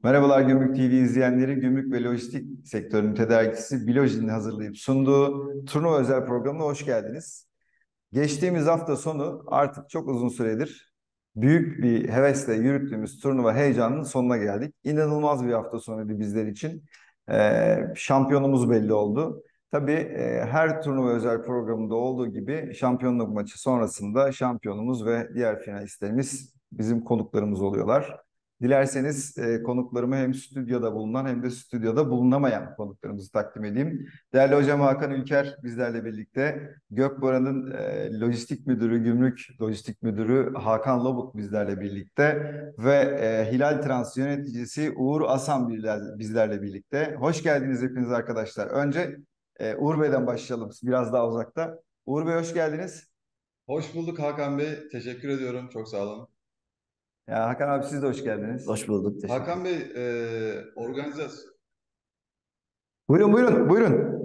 Merhabalar Gümrük TV izleyenleri. Gümrük ve lojistik sektörünün tedarikçisi Bilojin'in hazırlayıp sunduğu turnuva özel programına hoş geldiniz. Geçtiğimiz hafta sonu artık çok uzun süredir büyük bir hevesle yürüttüğümüz turnuva heyecanının sonuna geldik. İnanılmaz bir hafta sonuydu bizler için. Şampiyonumuz belli oldu. Tabii her turnuva özel programında olduğu gibi şampiyonluk maçı sonrasında şampiyonumuz ve diğer finalistlerimiz bizim konuklarımız oluyorlar. Dilerseniz konuklarımı hem stüdyoda bulunan hem de stüdyoda bulunamayan konuklarımızı takdim edeyim. Değerli hocam Hakan Ülker bizlerle birlikte. Gökbora'nın lojistik müdürü, gümrük lojistik müdürü Hakan Lobut bizlerle birlikte. Ve Hilal Trans yöneticisi Uğur Asan bizlerle birlikte. Hoş geldiniz hepiniz arkadaşlar. Önce Uğur Bey'den başlayalım, biraz daha uzakta. Uğur Bey hoş geldiniz. Hoş bulduk Hakan Bey. Teşekkür ediyorum. Çok sağ olun. Ya Hakan abi siz de hoş geldiniz. Hoş bulduk, teşekkür. Hakan Bey, organizasyon... Buyurun buyurun buyurun.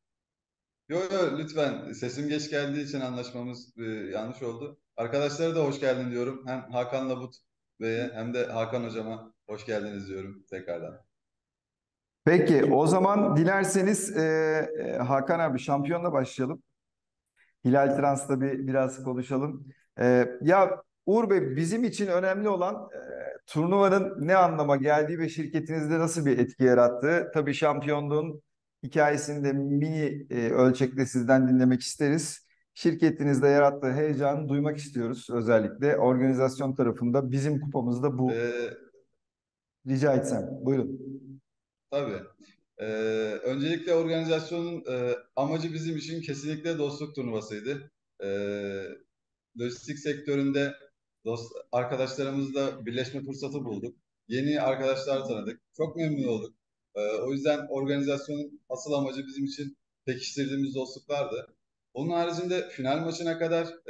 Yo, lütfen. Sesim geç geldiği için anlaşmamız yanlış oldu. Arkadaşlara da hoş geldin diyorum. Hem Hakan Labut Bey'e hem de Hakan Hocama hoş geldiniz diyorum tekrardan. Peki o zaman dilerseniz Hakan abi şampiyonla başlayalım. Hilal Trans'ta biraz konuşalım. Ya Uğur Bey bizim için önemli olan turnuvanın ne anlama geldiği ve şirketinizde nasıl bir etki yarattığı. Tabii şampiyonluğun hikayesini de mini ölçekte sizden dinlemek isteriz. Şirketinizde yarattığı heyecanı duymak istiyoruz özellikle. Organizasyon tarafında bizim kupamızda bu. E, Rica etsem. Buyurun. tabii. E, Öncelikle organizasyonun amacı bizim için kesinlikle dostluk turnuvasıydı. Lojistik sektöründe arkadaşlarımızla birleşme fırsatı bulduk. Yeni arkadaşlar tanıdık. Çok memnun olduk. O yüzden organizasyonun asıl amacı bizim için pekiştirdiğimiz dostluklardı. Onun haricinde final maçına kadar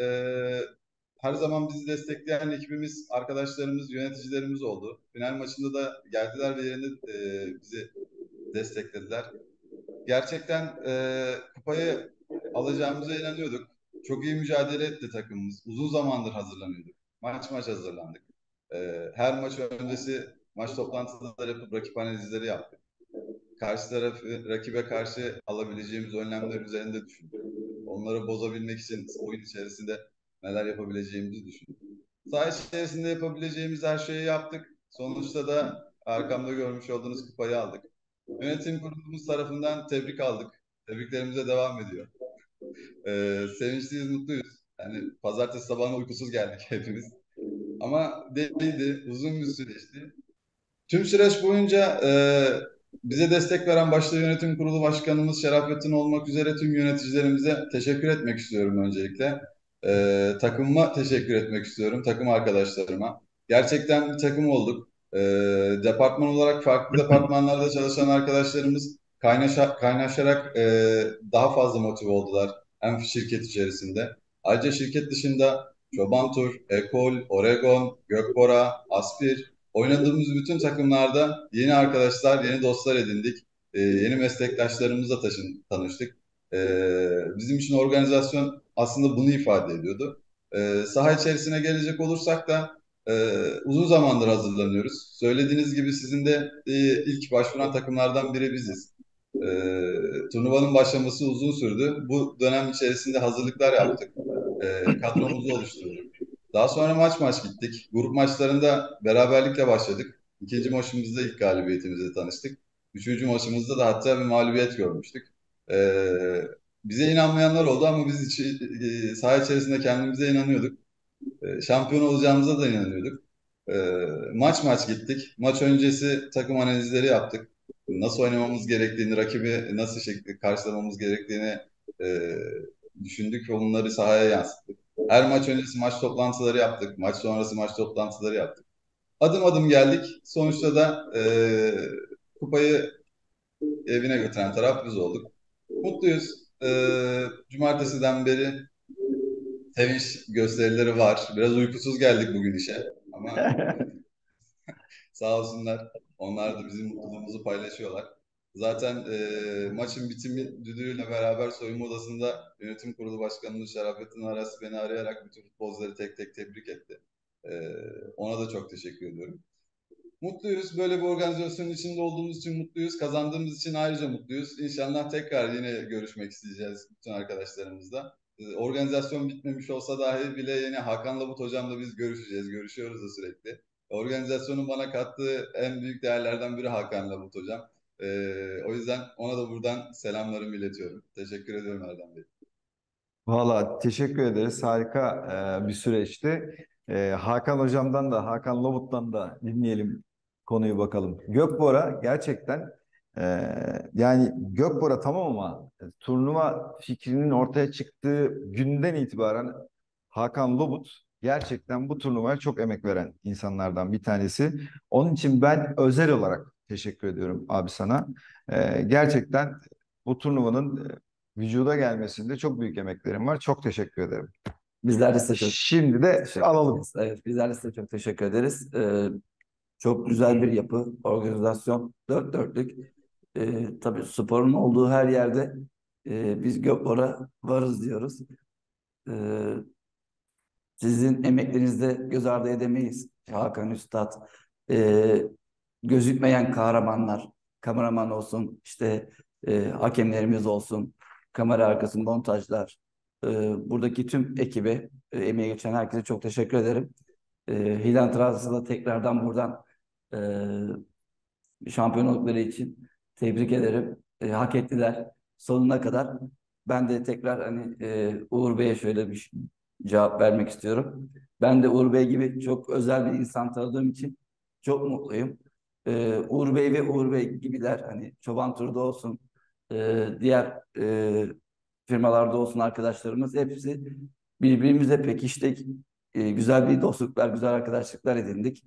her zaman bizi destekleyen ekibimiz, arkadaşlarımız, yöneticilerimiz oldu. Final maçında da geldiler ve yerinde bizi desteklediler. Gerçekten kupayı alacağımıza inanıyorduk. Çok iyi mücadele etti takımımız. Uzun zamandır hazırlanıyorduk. Maç maç hazırlandık. Her maç öncesi maç toplantıları yapıp rakip analizleri yaptık. Karşı tarafı, rakibe karşı alabileceğimiz önlemler üzerinde düşündük. Onları bozabilmek için oyun içerisinde neler yapabileceğimizi düşündük. Saha içerisinde yapabileceğimiz her şeyi yaptık. Sonuçta da arkamda görmüş olduğunuz kupayı aldık. Yönetim kurulumuz tarafından tebrik aldık. Tebriklerimize devam ediyor. Sevinçliyiz, mutluyuz. Yani pazartesi sabahına uykusuz geldik hepimiz. Ama değildi, uzun bir süreçti. Tüm süreç boyunca bize destek veren başta yönetim kurulu başkanımız Şerafettin olmak üzere tüm yöneticilerimize teşekkür etmek istiyorum öncelikle. Takımıma teşekkür etmek istiyorum, takım arkadaşlarıma. Gerçekten bir takım olduk. Departman olarak farklı departmanlarda çalışan arkadaşlarımız kaynaşarak daha fazla motive oldular. Hem şirket içerisinde. Ayrıca şirket dışında Çoban Tur, Ekol, Oregon, Gökbora, Aspir, oynadığımız bütün takımlarda yeni arkadaşlar, yeni dostlar edindik. Yeni meslektaşlarımızla tanıştık. Bizim için organizasyon aslında bunu ifade ediyordu. Saha içerisine gelecek olursak da uzun zamandır hazırlanıyoruz. Söylediğiniz gibi sizin de ilk başvuran takımlardan biri biziz. E, Turnuvanın başlaması uzun sürdü. Bu dönem içerisinde hazırlıklar yaptık. Kadromuzu oluşturduk. Daha sonra maç maç gittik. Grup maçlarında beraberlikle başladık. İkinci maçımızda ilk galibiyetimizle tanıştık. Üçüncü maçımızda da hatta bir mağlubiyet görmüştük. Ee, Bize inanmayanlar oldu ama biz saha içerisinde kendimize inanıyorduk. Şampiyon olacağımıza da inanıyorduk. Maç maç gittik. Maç öncesi takım analizleri yaptık. Nasıl oynamamız gerektiğini, rakibi nasıl şekilde karşılamamız gerektiğini e, düşündük ve onları sahaya yansıttık. Her maç öncesi maç toplantıları yaptık. Maç sonrası maç toplantıları yaptık. Adım adım geldik. Sonuçta da kupayı evine götüren taraf biz olduk. Mutluyuz. Cumartesiden beri sevinç gösterileri var. Biraz uykusuz geldik bugün işe. Ama sağ olsunlar. Onlar da bizim mutluluğumuzu paylaşıyorlar. Zaten maçın bitimi düdüğüyle beraber soyunma odasında yönetim kurulu başkanımız Şerafettin Aras beni arayarak bütün futbolcuları tek tek tebrik etti. Ona da çok teşekkür ediyorum. Mutluyuz. Böyle bir organizasyonun içinde olduğumuz için mutluyuz. Kazandığımız için ayrıca mutluyuz. İnşallah tekrar yine görüşmek isteyeceğiz bütün arkadaşlarımızla. Organizasyon bitmemiş olsa dahi bile yine Hakan Labut hocamla biz görüşeceğiz. Görüşüyoruz da sürekli. Organizasyonun bana kattığı en büyük değerlerden biri Hakan Labut hocam. O yüzden ona da buradan selamlarımı iletiyorum. Teşekkür ediyorum Erdem Bey. Valla teşekkür ederiz. Harika bir süreçti. Hakan Hocam'dan da, Hakan Lobut'tan da dinleyelim konuyu bakalım. Gökbora gerçekten e, yani Gökbora tamam ama turnuva fikrinin ortaya çıktığı günden itibaren Hakan Lobut gerçekten bu turnuvaya çok emek veren insanlardan bir tanesi. Onun için ben özel olarak teşekkür ediyorum abi sana. Gerçekten bu turnuvanın vücuda gelmesinde çok büyük emeklerim var. Çok teşekkür ederim. Bizler de size çok Şimdi de teşekkür alalım. ederiz. Evet, bizler de size çok teşekkür ederiz. Çok güzel bir yapı, organizasyon, dört dörtlük. Tabii sporun olduğu her yerde biz Gökbora varız diyoruz. Ee, Sizin emeklerinizi de göz ardı edemeyiz. Hakan Üstad, e, gözükmeyen kahramanlar, kameraman olsun, işte hakemlerimiz olsun, kamera arkası montajlar, buradaki tüm ekibe, emeği geçen herkese çok teşekkür ederim. Hilal Trabzon'da tekrardan buradan şampiyonlukları için tebrik ederim. Hak ettiler sonuna kadar. Ben de tekrar hani Uğur Bey'e şöyle bir cevap vermek istiyorum. Ben de Uğur Bey gibi çok özel bir insan tanıdığım için çok mutluyum. Uğur Bey ve Uğur Bey gibiler hani Çoban Tur'da olsun, diğer firmalarda olsun arkadaşlarımız hepsi birbirimizle pekiştik. Güzel bir dostluklar, güzel arkadaşlıklar edindik.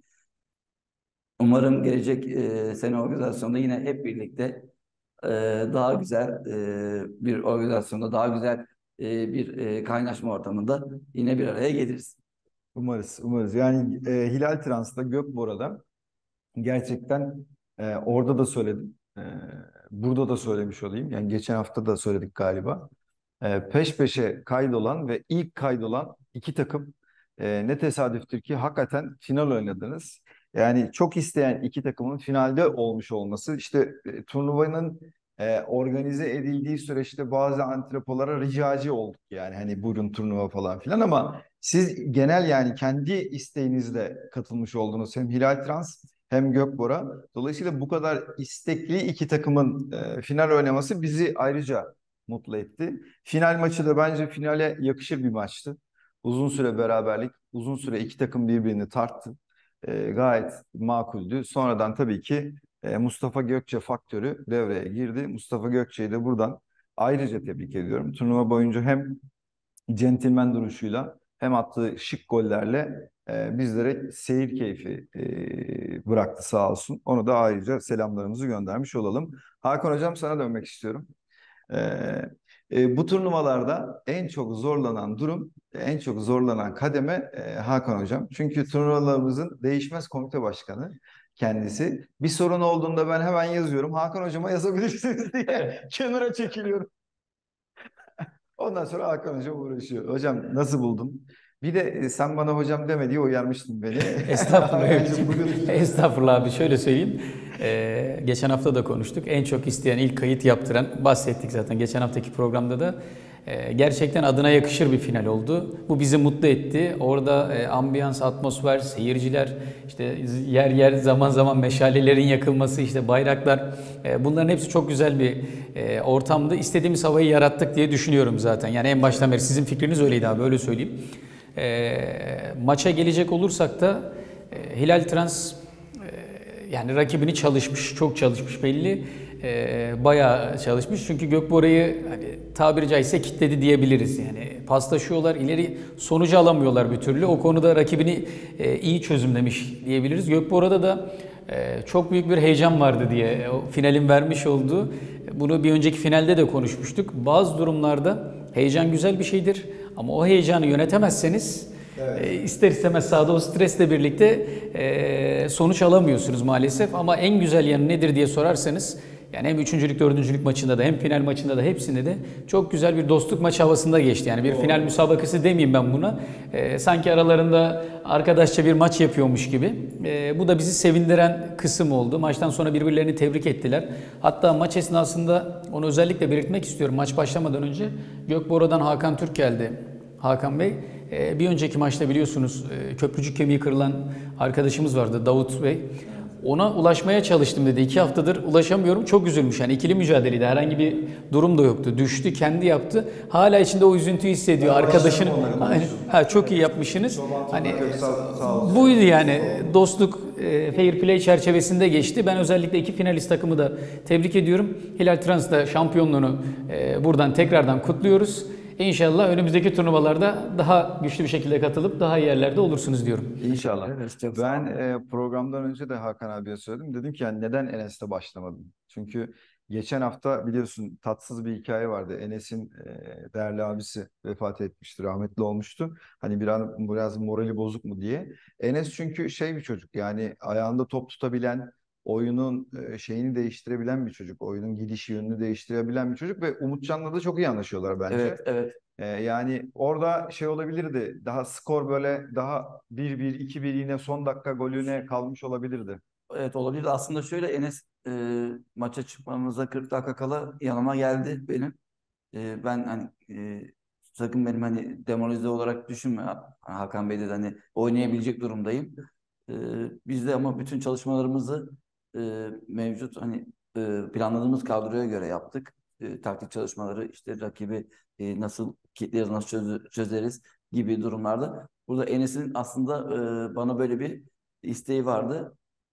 Umarım gelecek sene organizasyonda yine hep birlikte e, daha güzel bir organizasyonda, daha güzel bir kaynaşma ortamında yine bir araya geliriz. Umarız, umarız. Yani Hilal Trans'ta Gökbora'da gerçekten orada da söyledim. Burada da söylemiş olayım. Yani geçen hafta da söyledik galiba. Peş peşe kaydolan ve ilk kaydolan iki takım ne tesadüftür ki hakikaten final oynadınız. Yani çok isteyen iki takımın finalde olmuş olması işte turnuvanın organize edildiği süreçte bazı antrepolara ricacı olduk yani hani buyurun turnuva falan filan ama siz genel yani kendi isteğinizle katılmış oldunuz hem Hilal Trans hem Gökbora. Dolayısıyla bu kadar istekli iki takımın final oynaması bizi ayrıca mutlu etti. Final maçı da bence finale yakışır bir maçtı. Uzun süre beraberlik, uzun süre iki takım birbirini tarttı. Gayet makuldü. Sonradan tabii ki Mustafa Gökçe faktörü devreye girdi. Mustafa Gökçe'yi de buradan ayrıca tebrik ediyorum. Turnuva boyunca hem centilmen duruşuyla hem attığı şık gollerle bizlere seyir keyfi bıraktı sağ olsun. Onu da ayrıca selamlarımızı göndermiş olalım. Hakan Hocam sana dönmek istiyorum. Bu turnuvalarda en çok zorlanan durum, en çok zorlanan kademe Hakan Hocam. Çünkü turnuvalarımızın değişmez komite başkanı kendisi. Bir sorun olduğunda ben hemen yazıyorum. Hakan Hocama yazabilirsiniz diye kenara çekiliyorum. Ondan sonra Hakan Hocam uğraşıyor. Hocam nasıl buldun? Bir de sen bana hocam deme diye uyarmıştın beni. Estağfurullah. Bence bugün... Estağfurullah abi şöyle söyleyeyim. Geçen hafta da konuştuk. En çok isteyen ilk kayıt yaptıran bahsettik zaten geçen haftaki programda da. Gerçekten adına yakışır bir final oldu. Bu bizi mutlu etti. Orada ambiyans, atmosfer, seyirciler, işte yer yer zaman zaman meşalelerin yakılması, işte bayraklar bunların hepsi çok güzel bir ortamdı. İstediğimiz havayı yarattık diye düşünüyorum zaten. Yani en baştan beri sizin fikriniz öyleydi abi öyle söyleyeyim. Maça gelecek olursak da Hilal Trans yani rakibini çalışmış, çok çalışmış belli. Bayağı çalışmış. Çünkü Gökbora'yı hani tabiri caizse kitledi diyebiliriz. Yani paslaşıyorlar, ileri sonucu alamıyorlar bir türlü. O konuda rakibini iyi çözümlemiş diyebiliriz. Gökbora'da da çok büyük bir heyecan vardı diye o finalin vermiş olduğu. Bunu bir önceki finalde de konuşmuştuk. Bazı durumlarda heyecan güzel bir şeydir ama o heyecanı yönetemezseniz ister istemez sahada o stresle birlikte sonuç alamıyorsunuz maalesef. Ama en güzel yanı nedir diye sorarsanız Yani hem üçüncülük, dördüncülük maçında da hem final maçında da hepsinde de çok güzel bir dostluk maç havasında geçti. Yani bir final müsabakası demeyeyim ben buna. Sanki aralarında arkadaşça bir maç yapıyormuş gibi. Bu da bizi sevindiren kısım oldu. Maçtan sonra birbirlerini tebrik ettiler. Hatta maç esnasında onu özellikle belirtmek istiyorum. Maç başlamadan önce Gökbora'dan Hakan Türk geldi. Hakan Bey, bir önceki maçta biliyorsunuz köprücük kemiği kırılan arkadaşımız vardı, Davut Bey. Ona ulaşmaya çalıştım dedi. 2 haftadır ulaşamıyorum. Çok üzülmüş. Yani ikili mücadeleydi. Herhangi bir durum da yoktu. Düştü, kendi yaptı. Hala içinde o üzüntüyü hissediyor. Arkadaşın. Çok iyi yapmışsınız. Hani buydu yani. Dostluk fair play çerçevesinde geçti. Ben özellikle 2 finalist takımı da tebrik ediyorum. Hilal Trans'da şampiyonluğunu buradan tekrardan kutluyoruz. İnşallah önümüzdeki turnuvalarda daha güçlü bir şekilde katılıp daha iyi yerlerde olursunuz diyorum. İnşallah. Evet, çok sağ olun. Ben programdan önce de Hakan abiye söyledim. Dedim ki yani neden Enes'te başlamadın? Çünkü geçen hafta biliyorsun tatsız bir hikaye vardı. Enes'in değerli abisi vefat etmişti, rahmetli olmuştu. Hani biraz morali bozuk mu diye. Enes çünkü şey bir çocuk yani ayağında top tutabilen, oyunun şeyini değiştirebilen bir çocuk. Oyunun gidiş yönünü değiştirebilen bir çocuk ve Umutcan'la da çok iyi anlaşıyorlar bence. Evet, evet. Yani orada şey olabilirdi. Daha skor böyle daha 1-1, 2-1 yine son dakika golüne kalmış olabilirdi. Evet, olabilir. Aslında şöyle Enes maça çıkmamıza 40 dakika kala yanıma geldi benim. Ben hani sakın benim hani demoralize olarak düşünme. Hakan Bey dedi hani oynayabilecek durumdayım. E, Biz de ama bütün çalışmalarımızı mevcut hani planladığımız kadroya göre yaptık. Taktik çalışmaları işte rakibi nasıl kilitleriz, nasıl çözeriz gibi durumlarda. Burada Enes'in aslında bana böyle bir isteği vardı.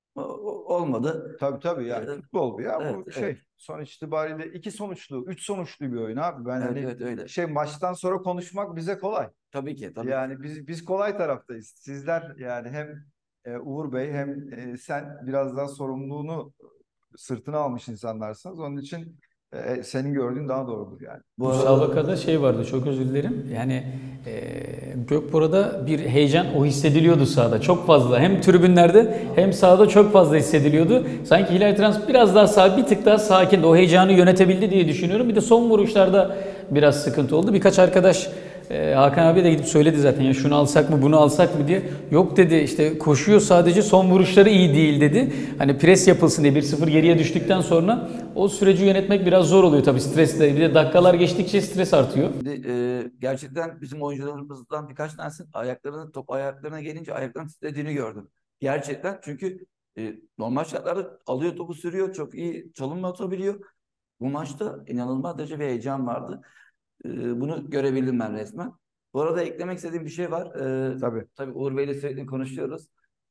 Olmadı. Tabii yani E, futbol bu ya evet, bu evet. şey sonuç itibariyle 2 sonuçlu, 3 sonuçlu bir oyun abi. Ben Evet, hani evet öyle. şey maçtan sonra konuşmak bize kolay. Tabii ki, tabii ki. Yani biz kolay taraftayız. Sizler yani hem Uğur Bey hem sen biraz daha sorumluluğunu sırtına almış insanlarsınız. Onun için senin gördüğün daha doğrudur yani. Bu arada Müsabakada şey vardı, çok özür dilerim. Yani Gökpora'da bir heyecan o hissediliyordu sahada çok fazla. Hem tribünlerde hem sahada çok fazla hissediliyordu. Sanki Hilal Trans biraz daha bir tık daha sakin, o heyecanı yönetebildi diye düşünüyorum. Bir de son vuruşlarda biraz sıkıntı oldu. Birkaç arkadaş Hakan abi de gidip söyledi zaten ya şunu alsak mı bunu alsak mı diye. Yok dedi işte koşuyor sadece son vuruşları iyi değil dedi. Hani pres yapılsın diye 1-0 geriye düştükten sonra o süreci yönetmek biraz zor oluyor tabii stresle. Bir de dakikalar geçtikçe stres artıyor. şimdi, gerçekten bizim oyuncularımızdan birkaç tanesi top ayaklarına gelince ayaklarının titrediğini gördüm. Gerçekten çünkü normal şartlarda alıyor topu sürüyor. Çok iyi çalım atabiliyor. Bu maçta inanılmaz derece bir heyecan vardı. Bunu görebildim ben resmen. Bu arada eklemek istediğim bir şey var. Tabii. Tabii Uğur Bey'le sürekli konuşuyoruz.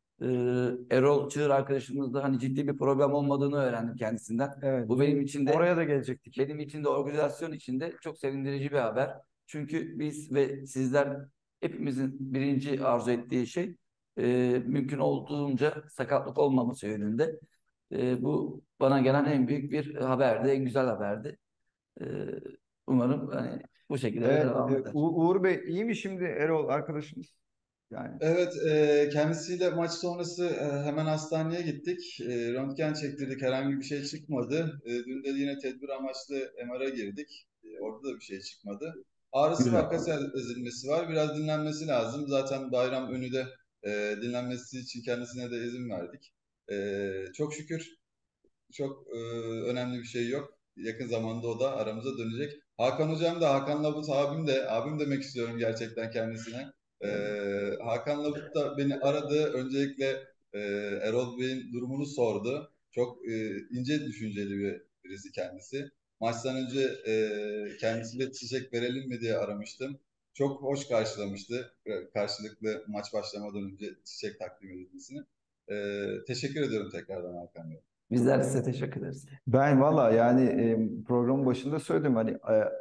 Erol Çığır arkadaşımızda hani ciddi bir problem olmadığını öğrendim kendisinden. Evet. Bu benim için de Oraya da gelecektik. benim için de organizasyon için de çok sevindirici bir haber. Çünkü biz ve sizler hepimizin birinci arzu ettiği şey mümkün olduğunca sakatlık olmaması yönünde. Bu bana gelen en büyük bir haberdi, en güzel haberdi. E, Umarım hani bu şekilde de Evet, devam eder. Uğur Bey iyi mi şimdi Erol arkadaşımız? Yani Evet, kendisiyle maç sonrası hemen hastaneye gittik. Röntgen çektirdik, herhangi bir şey çıkmadı. Dün de yine tedbir amaçlı MR'a girdik. Orada da bir şey çıkmadı. Ağrısı Güzel. var, kas ezilmesi var. Biraz dinlenmesi lazım. Zaten bayram önü de dinlenmesi için kendisine de izin verdik. Çok şükür çok önemli bir şey yok. Yakın zamanda o da aramıza dönecek. Hakan hocam da, Hakan Labut abim de, abim demek istiyorum gerçekten kendisine. E, Hakan Labut da beni aradı. Öncelikle Erol Bey'in durumunu sordu. Çok ince düşünceli birisi kendisi. Maçtan önce kendisiyle çiçek verelim mi diye aramıştım. Çok hoş karşılamıştı. Karşılıklı maç başlamadan önce çiçek takdim edilmesini. Teşekkür ediyorum tekrardan Hakan Bey. Bizler size teşekkür ederiz. ben valla yani programın başında söyledim hani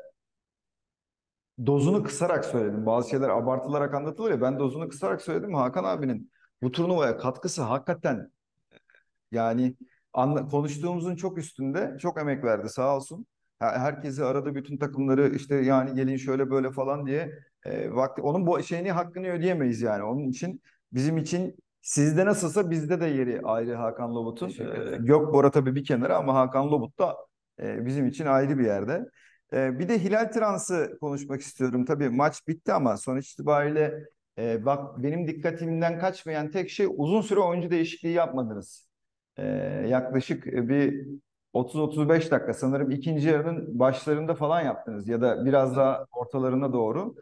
dozunu kısarak söyledim. Bazı şeyler abartılarak anlatılır ya ben dozunu kısarak söyledim. Hakan abinin bu turnuvaya katkısı hakikaten yani konuştuğumuzun çok üstünde çok emek verdi sağ olsun. Herkesi aradı bütün takımları işte yani gelin şöyle böyle falan diye vakti onun bu şeyini hakkını ödeyemeyiz yani. Onun için bizim için Sizde nasılsa bizde de yeri ayrı Hakan Lobut'un. Teşekkür ederim. Gökbora tabii bir kenara ama Hakan Lobut da bizim için ayrı bir yerde. Bir de Hilal Trans'ı konuşmak istiyorum. Tabii maç bitti ama sonuç itibariyle bak benim dikkatimden kaçmayan tek şey uzun süre oyuncu değişikliği yapmadınız. E, Yaklaşık bir 30-35 dakika sanırım ikinci yarının başlarında falan yaptınız ya da biraz daha ortalarına doğru.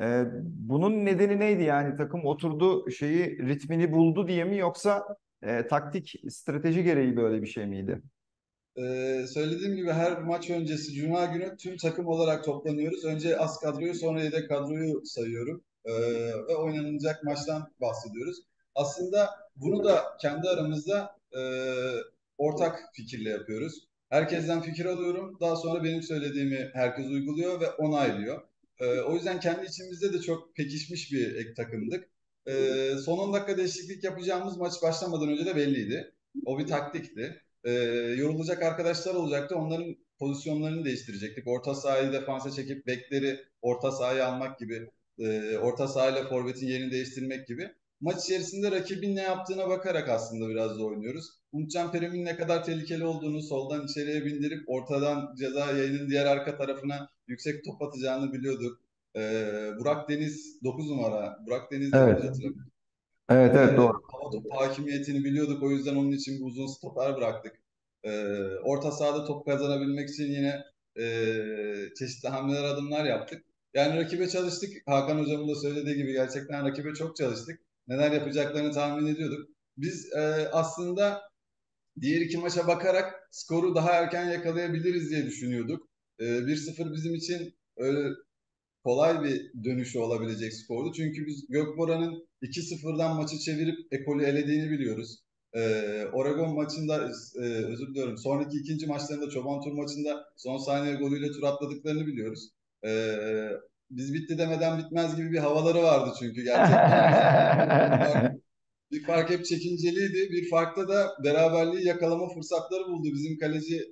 Bunun nedeni neydi yani takım oturdu şeyi ritmini buldu diye mi yoksa taktik strateji gereği böyle bir şey miydi? Söylediğim gibi her maç öncesi Cuma günü tüm takım olarak toplanıyoruz. Önce az kadroyu sonra yedek kadroyu sayıyorum. Ve oynanacak maçtan bahsediyoruz. Aslında bunu da kendi aramızda ortak fikirle yapıyoruz. Herkesten fikir alıyorum. Daha sonra benim söylediğimi herkes uyguluyor ve onaylıyor. O yüzden kendi içimizde de çok pekişmiş bir ek takımdık. Son 10 dakika değişiklik yapacağımız maç başlamadan önce de belliydi. O bir taktikti. Yorulacak arkadaşlar olacaktı. Onların pozisyonlarını değiştirecektik. Orta sahayı defansa çekip bekleri orta sahaya almak gibi, orta sahayla forvetin yerini değiştirmek gibi. Maç içerisinde rakibin ne yaptığına bakarak aslında biraz da oynuyoruz. Umutcan Perim'in ne kadar tehlikeli olduğunu soldan içeriye bindirip ortadan ceza yayının diğer arka tarafına yüksek top atacağını biliyorduk. Burak Deniz 9 numara. Burak Deniz yanlış Evet. hatırlamıyorum. Evet, evet, doğru. Hava topu hakimiyetini biliyorduk. O yüzden onun için bir uzun stoper bıraktık. Orta sahada top kazanabilmek için yine çeşitli hamleler, adımlar yaptık. Yani rakibe çalıştık. Hakan Hocam'ın da söylediği gibi gerçekten rakibe çok çalıştık. Neler yapacaklarını tahmin ediyorduk. Biz aslında diğer iki maça bakarak skoru daha erken yakalayabiliriz diye düşünüyorduk. 1-0 bizim için öyle kolay bir dönüşü olabilecek skordu. Çünkü biz Gökbora'nın 2-0'dan maçı çevirip ekolü elediğini biliyoruz. Oregon maçında özür diliyorum. Sonraki ikinci maçlarında Çoban Tur maçında son saniye golüyle tur atladıklarını biliyoruz. Biz bitti demeden bitmez gibi bir havaları vardı çünkü gerçekten. Bir fark hep çekinceliydi. Bir farkta da beraberliği yakalama fırsatları buldu. Bizim kaleci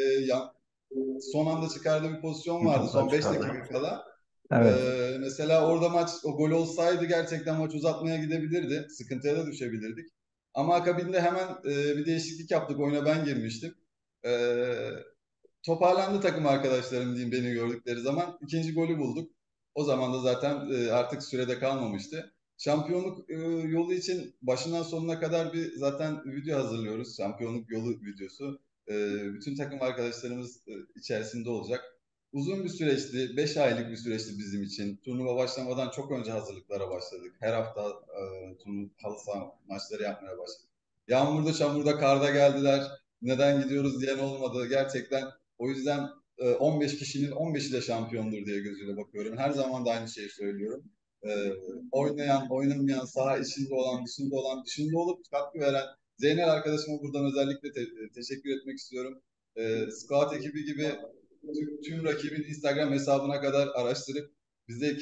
son anda çıkardığı bir pozisyon vardı. Son 5 dakika kala. Evet. Mesela orada maç o gol olsaydı gerçekten maç uzatmaya gidebilirdi. Sıkıntıya da düşebilirdik. Ama akabinde hemen bir değişiklik yaptık. Oyuna ben girmiştim. E, Toparlandı takım arkadaşlarım diyeyim beni gördükleri zaman. İkinci golü bulduk. O zaman da zaten artık sürede kalmamıştı. Şampiyonluk yolu için başından sonuna kadar bir zaten video hazırlıyoruz. Şampiyonluk yolu videosu. Bütün takım arkadaşlarımız içerisinde olacak. Uzun bir süreçti, 5 aylık bir süreçti bizim için. Turnuva başlamadan çok önce hazırlıklara başladık. Her hafta halı saha maçları yapmaya başladık. Yağmurda, çamurda, karda geldiler. Neden gidiyoruz diyen olmadı. Gerçekten o yüzden 15 kişinin 15'i de şampiyondur diye gözüyle bakıyorum. Her zaman da aynı şeyi söylüyorum. Oynayan, oynamayan, saha içinde olan, dışında olan, dışında olup katkı veren Zeynel arkadaşıma buradan özellikle teşekkür etmek istiyorum. Scout ekibi gibi tüm rakibin Instagram hesabına kadar araştırıp bize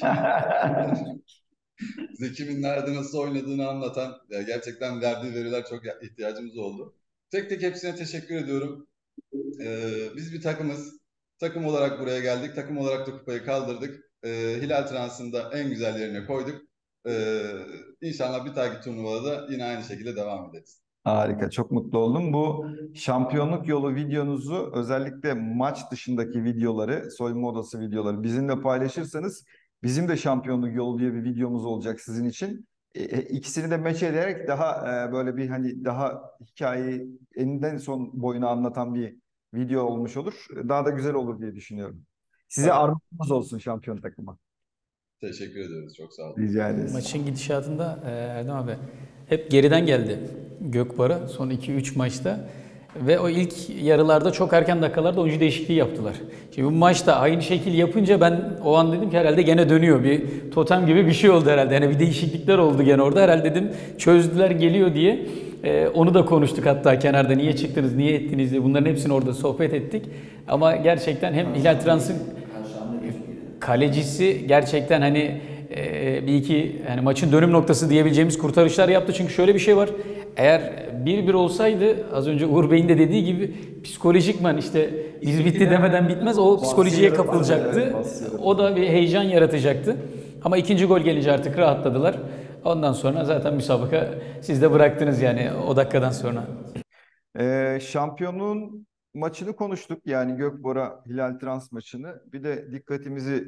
kimin nerede nasıl oynadığını anlatan gerçekten verdiği veriler çok ihtiyacımız oldu. Tek tek hepsine teşekkür ediyorum. Biz bir takımız. Takım olarak buraya geldik. Takım olarak da kupayı kaldırdık. Hilal Trans'ın da en güzel yerine koyduk. İnşallah bir dahaki turnuvada da yine aynı şekilde devam ederiz. Harika, çok mutlu oldum. Bu şampiyonluk yolu videonuzu özellikle maç dışındaki videoları, soyunma odası videoları bizimle paylaşırsanız bizim de şampiyonluk yolu diye bir videomuz olacak sizin için. İkisini de meç ederek daha böyle bir hani daha hikayeyi eninde son boyuna anlatan bir video olmuş olur. Daha da güzel olur diye düşünüyorum. Size Tabii. armağanımız olsun şampiyon takıma. Teşekkür ediyoruz. Çok sağ olun. Rica ederiz. Maçın gidişatında Erdem abi hep geriden geldi Gökbara son 2-3 maçta ve o ilk yarılarda çok erken dakikalarda oyuncu değişikliği yaptılar. Şimdi bu maçta aynı şekil yapınca ben o an dedim ki herhalde gene dönüyor, bir totem gibi bir şey oldu herhalde. Yani bir değişiklikler oldu gene orada herhalde dedim, çözdüler geliyor diye. Onu da konuştuk hatta kenarda, niye çıktınız, niye ettiniz diye, bunların hepsini orada sohbet ettik. Ama gerçekten hem Hilal Trans'ın kalecisi gerçekten hani bir iki yani maçın dönüm noktası diyebileceğimiz kurtarışlar yaptı. Çünkü şöyle bir şey var. Eğer 1-1 olsaydı az önce Uğur Bey'in de dediği gibi psikolojikman işte biz bitti demeden bitmez. O psikolojiye kapılacaktı. O da bir heyecan yaratacaktı. Ama ikinci gol gelince artık rahatladılar. Ondan sonra zaten müsabaka siz de bıraktınız yani o dakikadan sonra. Şampiyonluğun maçını konuştuk. Yani Gökbora Hilal Trans maçını. Bir de dikkatimizi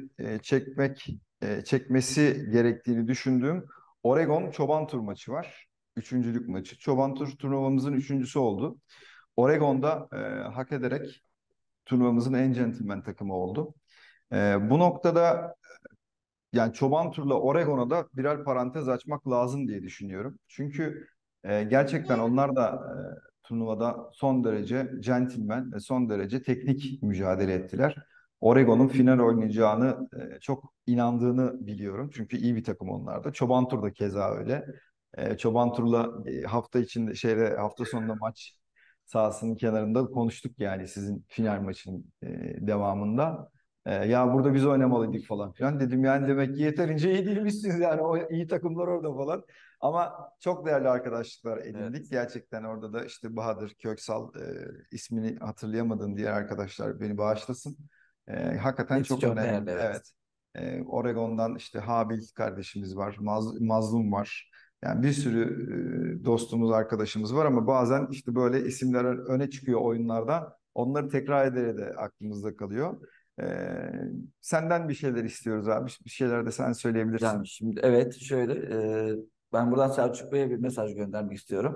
çekmesi gerektiğini düşündüğüm Oregon Çoban Tur maçı var. Üçüncülük maçı. Çoban Tur turnuvamızın üçüncüsü oldu. Oregon'da hak ederek turnuvamızın en centilmen takımı oldu. Bu noktada yani Çoban Tur'la Oregon'a da birer parantez açmak lazım diye düşünüyorum. Çünkü gerçekten onlar da turnuvada son derece centilmen ve son derece teknik mücadele ettiler. Oregon'un final oynayacağını çok inandığını biliyorum. Çünkü iyi bir takım onlar da. Çoban Tur da keza öyle. Çoban Tur'la hafta içinde hafta sonunda maç sahasının kenarında konuştuk yani sizin final maçın devamında. Ya burada biz oynamalıydık falan filan. Dedim yani demek ki yeterince iyi değilmişsiniz yani o iyi takımlar orada falan. Ama çok değerli arkadaşlıklar edindik. Evet. Gerçekten orada da işte Bahadır Köksal ismini hatırlayamadığım diğer arkadaşlar beni bağışlasın. Hakikaten Hepsi çok çok önemli. değerli, evet. Evet. Oregon'dan işte Habil kardeşimiz var. Mazlum var. Yani bir sürü dostumuz, arkadaşımız var ama bazen işte böyle isimler öne çıkıyor oyunlarda. Onları tekrar ederek de aklımızda kalıyor. Senden bir şeyler istiyoruz abi. Bir şeyler de sen söyleyebilirsin. Yani şimdi evet şöyle ben buradan Selçuk Bey'e bir mesaj göndermek istiyorum.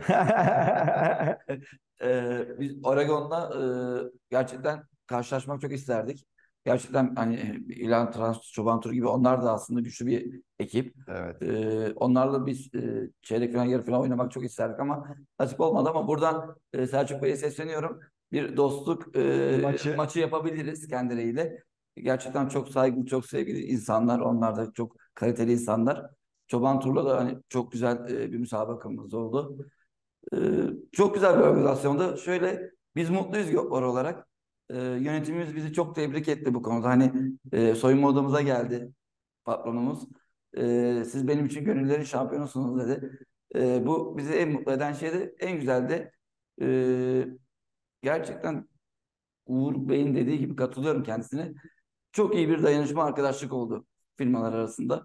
Biz Oregon'da gerçekten karşılaşmak çok isterdik. Gerçekten hani İlan Trans, Çoban Tur gibi onlar da aslında güçlü bir ekip. Evet. Onlarla biz çeyrek final, yarı final oynamak çok isterdik ama nasip olmadı ama buradan Selçuk Bey'e sesleniyorum. Bir dostluk maçı yapabiliriz kendileriyle. Gerçekten çok saygılı, çok sevgili insanlar. Onlar da çok kaliteli insanlar. Çoban Tur'la da hani çok güzel bir müsabakamız oldu. E, Çok güzel bir organizasyonda. Şöyle biz mutluyuz Gökbar olarak. Yönetimimiz bizi çok tebrik etti bu konuda. Hani soyunma odamıza geldi patronumuz. Siz benim için gönüllerin şampiyonusunuz dedi. Bu bizi en mutlu eden şey de en güzel de gerçekten Uğur Bey'in dediği gibi katılıyorum kendisine. Çok iyi bir dayanışma arkadaşlık oldu firmalar arasında.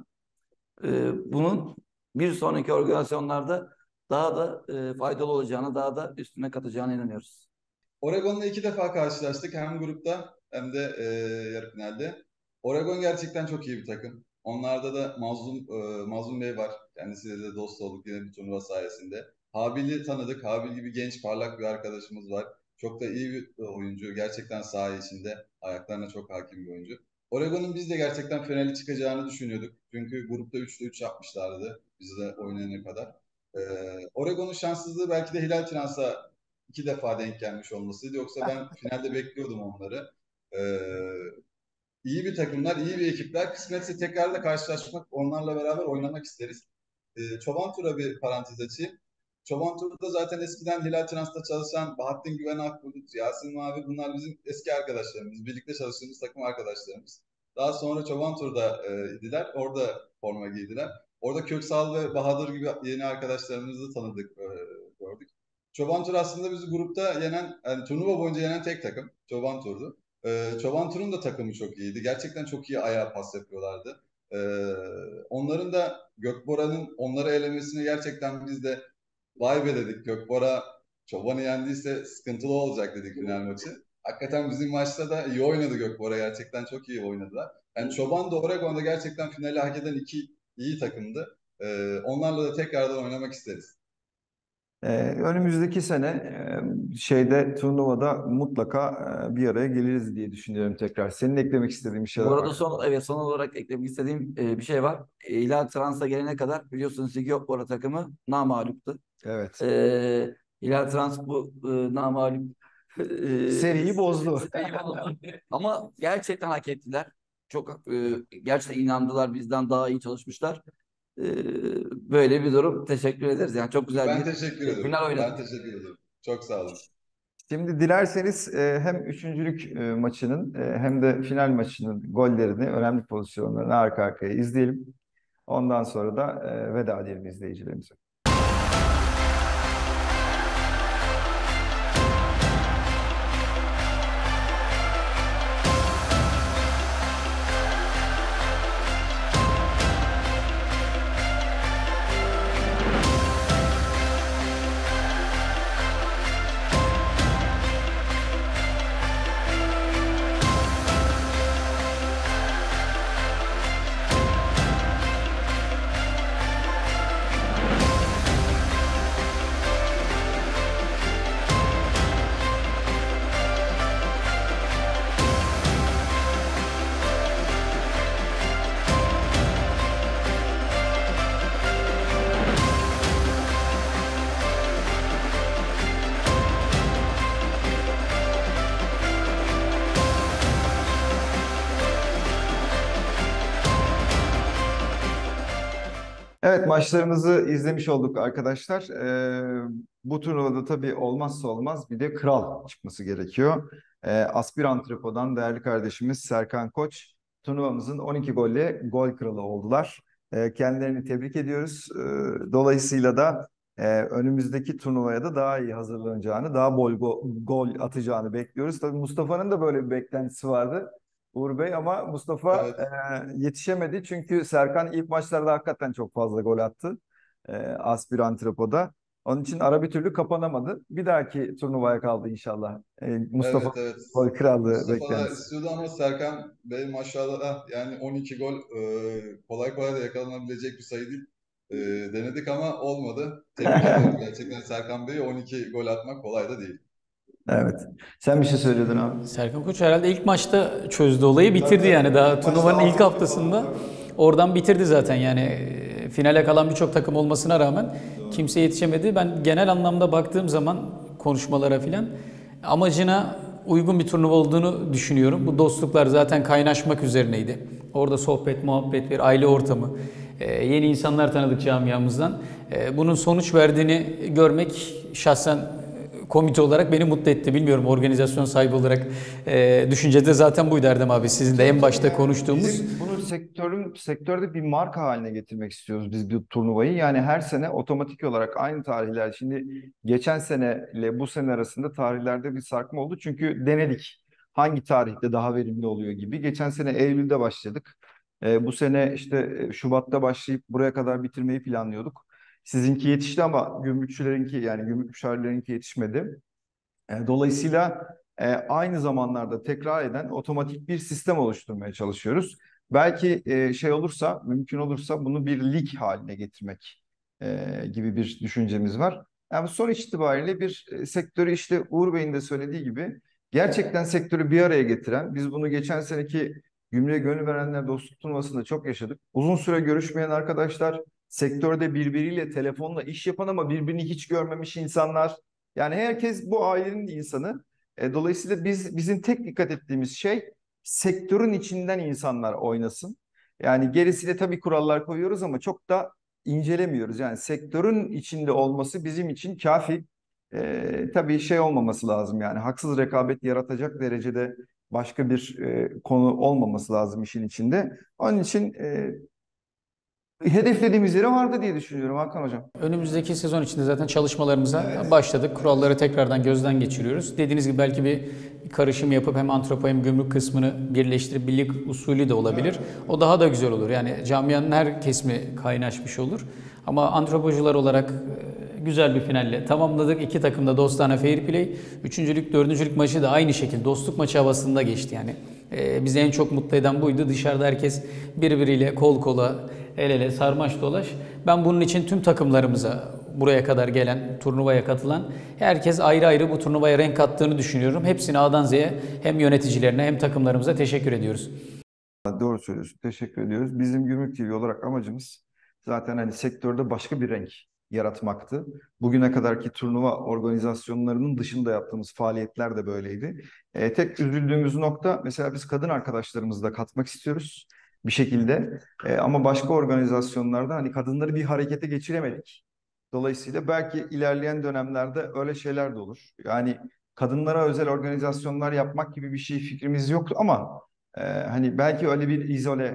Bunun bir sonraki organizasyonlarda daha da faydalı olacağına, daha da üstüne katacağına inanıyoruz. Oregon'la 2 defa karşılaştık hem grupta hem de yarı finalde. Oregon gerçekten çok iyi bir takım. Onlarda da Mazlum Bey var. Kendisiyle de dost olduk yine bir turnuva sayesinde. Habil'i tanıdık. Habil gibi genç, parlak bir arkadaşımız var. Çok da iyi bir oyuncu. Gerçekten saha içinde ayaklarına çok hakim bir oyuncu. Oregon'un biz de gerçekten finali çıkacağını düşünüyorduk. Çünkü grupta 3'te 3 yapmışlardı bizle oynayana kadar. Oregon'un şanssızlığı belki de Hilal Trans'a 2 defa denk gelmiş olmasıydı. Yoksa ben finalde bekliyordum onları. İyi bir takımlar, iyi bir ekipler. Kısmetse tekrar da karşılaşmak, onlarla beraber oynamak isteriz. Çoban Tur'a bir parantez açayım. Çoban Tur'da zaten eskiden Hilal Trans'ta çalışan Bahattin Güven Akbulut, Yasin Mavi bunlar bizim eski arkadaşlarımız. Birlikte çalıştığımız takım arkadaşlarımız. Daha sonra Çoban Tur'da idiler. Orada forma giydiler. Orada Köksal ve Bahadır gibi yeni arkadaşlarımızı tanıdık, gördük. Çoban Tur aslında bizi grupta yenen, yani turnuva boyunca yenen tek takım. Çoban Tur'du. Çoban Tur'un da takımı çok iyiydi. Gerçekten çok iyi ayağa pas yapıyorlardı. Onların da Gökbora'nın onları elemesini gerçekten biz de vay be dedik. Gökbora Çoban'ı yendiyse sıkıntılı olacak dedik final maçı. Hakikaten bizim maçta da iyi oynadı Gökbora. Gerçekten çok iyi oynadılar. Yani Çoban da Oregon'da gerçekten finali hak eden 2 iyi takımdı. Onlarla da tekrardan oynamak isteriz. Önümüzdeki sene turnuvada mutlaka bir araya geliriz diye düşünüyorum tekrar. Senin eklemek istediğin bir şeyler Bu var arada mı? son olarak eklemek istediğim bir şey var. İlal Trans'a gelene kadar biliyorsunuz ki Gökbora takımı namağluptu. Evet. Hilal Trans bu namağlup Seriyi bozdu. seriyi bozdu. Ama gerçekten hak ettiler. Çok gerçekten inandılar, bizden daha iyi çalışmışlar. E, Böyle bir durum. Teşekkür ederiz. Yani çok güzel Ben bir teşekkür ederim. final Ben oynadık. teşekkür ederim. Çok sağ olun. Şimdi dilerseniz hem üçüncülük maçının hem de final maçının gollerini, önemli pozisyonlarını arka arkaya izleyelim. Ondan sonra da veda edelim izleyicilerimize. Evet, maçlarımızı izlemiş olduk arkadaşlar. Bu turnuvada tabii olmazsa olmaz bir de kral çıkması gerekiyor. Aspir Antrepo'dan değerli kardeşimiz Serkan Koç turnuvamızın 12 golle gol kralı oldular. Kendilerini tebrik ediyoruz. Dolayısıyla da önümüzdeki turnuvaya da daha iyi hazırlanacağını, daha bol gol atacağını bekliyoruz. Tabii Mustafa'nın da böyle bir beklentisi vardı. Uğur Bey, ama Mustafa Evet. yetişemedi çünkü Serkan ilk maçlarda hakikaten çok fazla gol attı. Aspir Antrepo'da. Onun için ara bir türlü kapanamadı. Bir dahaki turnuvaya kaldı inşallah. Mustafa Evet, evet. gol krallığı Mustafa da beklentisi. istiyordu ama Serkan Bey maşallah yani 12 gol kolay kolay da yakalanabilecek bir sayı değil. Denedik ama olmadı. Tebrik ediyorum gerçekten Serkan Bey'i, 12 gol atmak kolay da değil. Evet. Sen bir şey söylüyordun abi. Serkan Koç herhalde ilk maçta çözdü olayı, bitirdi yani. Daha turnuvanın ilk haftasında oradan bitirdi zaten yani. Finale kalan birçok takım olmasına rağmen kimse yetişemedi. Ben genel anlamda baktığım zaman konuşmalara filan amacına uygun bir turnuva olduğunu düşünüyorum. Bu dostluklar zaten kaynaşmak üzerineydi. Orada sohbet, muhabbet, bir aile ortamı, yeni insanlar tanıdık camiamızdan. Bunun sonuç verdiğini görmek şahsen komite olarak beni mutlu etti. Bilmiyorum, organizasyon sahibi olarak düşüncede zaten buydu Erdem abi. Sizin de en başta konuştuğumuz. Bizim bunu sektörde bir marka haline getirmek istiyoruz biz bu turnuvayı. Yani her sene otomatik olarak aynı tarihler. Şimdi geçen sene ile bu sene arasında tarihlerde bir sarkma oldu. Çünkü denedik hangi tarihte daha verimli oluyor gibi. Geçen sene Eylül'de başladık. Bu sene işte Şubat'ta başlayıp buraya kadar bitirmeyi planlıyorduk. Sizinki yetişti ama gümrükçülerinki, yani gümrük müşavirlerinki yetişmedi. Dolayısıyla aynı zamanlarda tekrar eden otomatik bir sistem oluşturmaya çalışıyoruz. Belki şey olursa, mümkün olursa bunu bir lig haline getirmek gibi bir düşüncemiz var. Yani sonuç itibariyle bir sektörü, işte Uğur Bey'in de söylediği gibi, gerçekten sektörü bir araya getiren, biz bunu geçen seneki Gümrüğe Gönül Verenler Dostluk Turnuvası'nda çok yaşadık. Uzun süre görüşmeyen arkadaşlar, sektörde birbiriyle telefonla iş yapan ama birbirini hiç görmemiş insanlar. Yani herkes bu ailenin insanı. Dolayısıyla bizim tek dikkat ettiğimiz şey sektörün içinden insanlar oynasın. Yani gerisiyle tabii kurallar koyuyoruz ama çok da incelemiyoruz. Yani sektörün içinde olması bizim için kafi. Tabii şey olmaması lazım, yani haksız rekabet yaratacak derecede başka bir konu olmaması lazım işin içinde. Onun için hedeflediğimiz yere vardı diye düşünüyorum Hakan Hocam. Önümüzdeki sezon içinde zaten çalışmalarımıza başladık. Kuralları tekrardan gözden geçiriyoruz. Dediğiniz gibi belki bir karışım yapıp hem antropo hem gümrük kısmını birleştirip bir lig usulü de olabilir. O daha da güzel olur. Yani camianın her kesimi kaynaşmış olur. Ama antropocular olarak güzel bir finalle tamamladık. İki takım da dostane fair play. Üçüncülük, dördüncülük maçı da aynı şekilde dostluk maçı havasında geçti yani. Bizi en çok mutlu eden buydu. Dışarıda herkes birbiriyle kol kola, el ele, sarmaş dolaş. Ben bunun için tüm takımlarımıza, buraya kadar gelen, turnuvaya katılan herkes ayrı ayrı bu turnuvaya renk kattığını düşünüyorum. Hepsine A'dan Z'ye hem yöneticilerine hem takımlarımıza teşekkür ediyoruz. Doğru söylüyorsun. Teşekkür ediyoruz. Bizim Gümrük TV olarak amacımız zaten hani sektörde başka bir renk yaratmaktı. Bugüne kadarki turnuva organizasyonlarının dışında yaptığımız faaliyetler de böyleydi. Tek üzüldüğümüz nokta, mesela biz kadın arkadaşlarımızı da katmak istiyoruz bir şekilde. Ama başka organizasyonlarda hani kadınları bir harekete geçiremedik. Dolayısıyla belki ilerleyen dönemlerde öyle şeyler de olur. Yani kadınlara özel organizasyonlar yapmak gibi bir şey fikrimiz yoktu ama hani belki öyle bir izole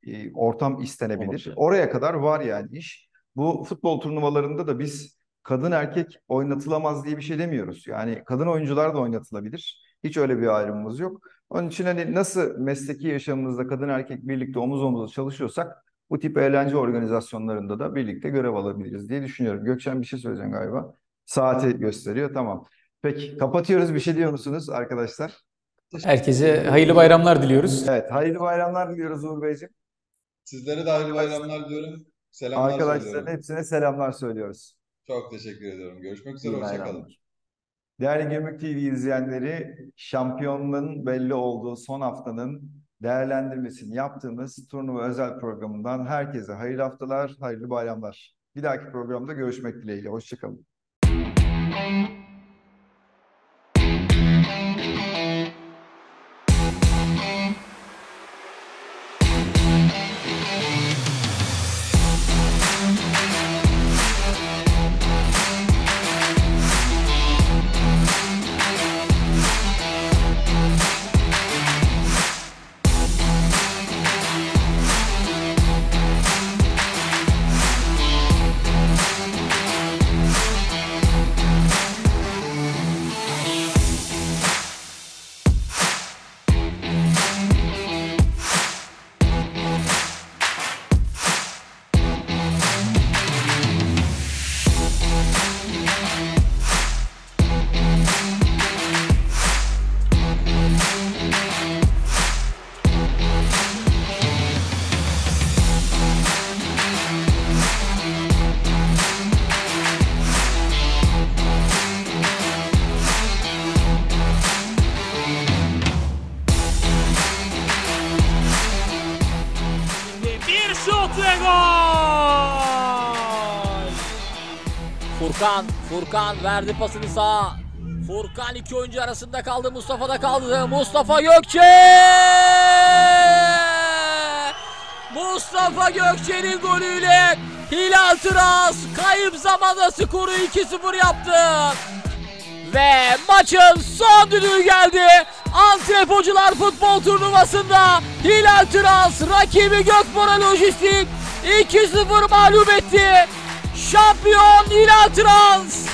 ortam istenebilir. Olabilir. Oraya kadar var yani iş. Bu futbol turnuvalarında da biz kadın erkek oynatılamaz diye bir şey demiyoruz. Yani kadın oyuncular da oynatılabilir. Hiç öyle bir ayrımımız yok. Onun için hani nasıl mesleki yaşamımızda kadın erkek birlikte omuz omuza çalışıyorsak, bu tip eğlence organizasyonlarında da birlikte görev alabiliriz diye düşünüyorum. Gökçen bir şey söyleyeceksin galiba. Saati gösteriyor. Tamam. Peki kapatıyoruz. Bir şey diyor musunuz arkadaşlar? Herkese hayırlı bayramlar diliyoruz. Evet. Hayırlı bayramlar diliyoruz Uğur Beyciğim. Sizlere de hayırlı bayramlar diyorum. Selamlar Arkadaşların söylüyorum. hepsine selamlar söylüyoruz. Çok teşekkür ediyorum. Görüşmek üzere. İyi Hoşça kalın. bayramlar. Değerli Gümrük TV izleyenleri, şampiyonluğun belli olduğu son haftanın değerlendirmesini yaptığımız turnuva özel programından herkese hayırlı haftalar, hayırlı bayramlar. Bir dahaki programda görüşmek dileğiyle. Hoşçakalın. Furkan verdi pasını sağa. Furkan iki oyuncu arasında kaldı. Mustafa'da kaldı. Mustafa Gökçe! Mustafa Gökçe'nin golüyle Hilal Tıras kayıp zamanda skoru 2-0 yaptı. Ve maçın son düdüğü geldi. Antep Hocalar Futbol Turnuvası'nda Hilal Tıras rakibi Gökbora Lojistik 2-0 mağlup etti. Şampiyon Hilal Tıras.